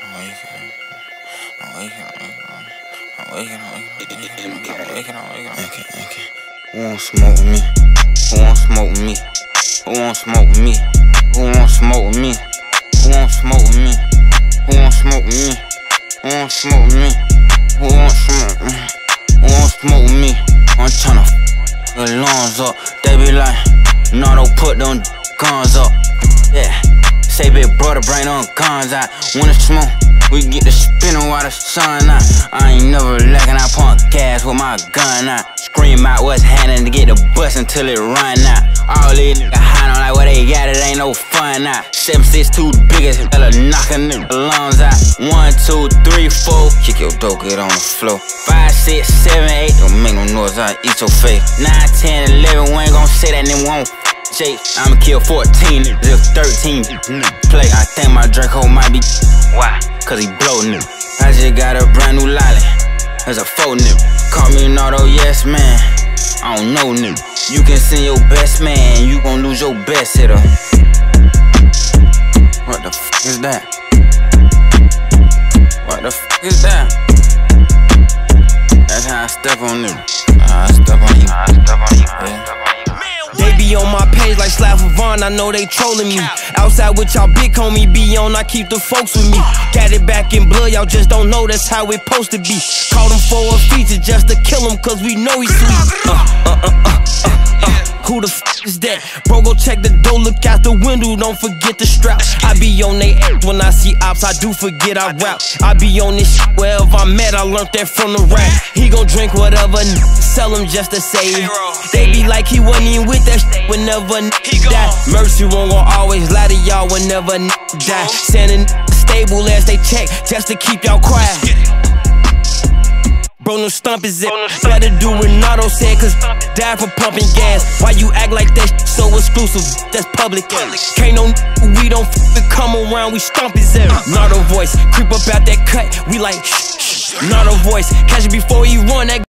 Okay. Who won't smoke with me? Who won't smoke with me? Who won't smoke with me? Who won't smoke with me? Who won't smoke with me? Who won't smoke with me? Who won't smoke with me? Who won't smoke with me? Who won't smoke with me? I'm tryna the lungs up. They be like, no, don't put them guns up. Yeah, say big brother, bring them guns out. When it's smoke, we get the spinning while the sun out. I ain't never lacking, I pump gas with my gun out. Scream out what's happening to get the bus until it run out. All these niggas hide on like what they got, it ain't no fun out. 7'6", too big as hell, knockin' nigga lungs out. 1, 2, 3, 4, kick your dope, get on the floor. 5, 6, 7, 8, don't make no noise, I'll eat your face. 9, 10, 11, we ain't gon' say that, then we won't Jake. I'ma kill 14 niggas if 13 play. I think my Draco might be. Why? Cause he blow nigga. I just got a brand new lolly. There's a faux nigga. Call me an auto yes man. I don't know nigga. You can send your best man, you gon' lose your best hitter. What the f is that? What the f is that? That's how I step on nigga. I step on you. Yeah. They be on my page like Slav Vaughn, I know they trolling me. Outside with y'all big homie be on, I keep the folks with me. Got it back in blood, y'all just don't know that's how it supposed to be. Called him for a feature just to kill him cause we know he sweet. Who the f is that? Bro, go check the door, look out the window, don't forget the strap. I be on they ass when I see ops, I do forget I rap. I be on this shit wherever I'm at, I learned that from the rap. He gon' drink whatever, sell him just to say. They be like he wasn't even with that shit whenever he die. Mercy won't gon' always lie to y'all whenever die. Sending stable as they check just to keep y'all quiet. Bro, no stump is it. Better do Renato said, cause die for pumping gas. Why you act like that shit so exclusive? That's public. Can't no we don't come around, we stomp his ass. Not a voice, creep up out that cut, we like shh. Not a voice, catch it before he run that.